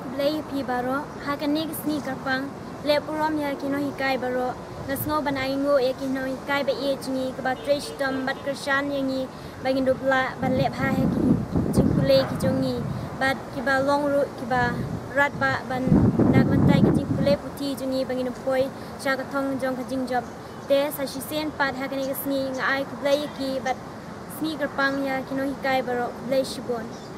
kublai pi baro hakani sni karpang le purom ya kino hikai baro ngasngo banai ngo ya kino hikai ba ye chingi ka tresh tam bat kershan yangi bagin dupla ban le ha he ki chingkule ki jongi bat ki ba long ru ki ba rat ba ban nak ban tai ki chingkule puti jongi bagin poi cha ka thong jong ka jing job te sa shi sen pat hakani sni ngai kublai ki bat sni karpang ya kino hikai baro kublai shibon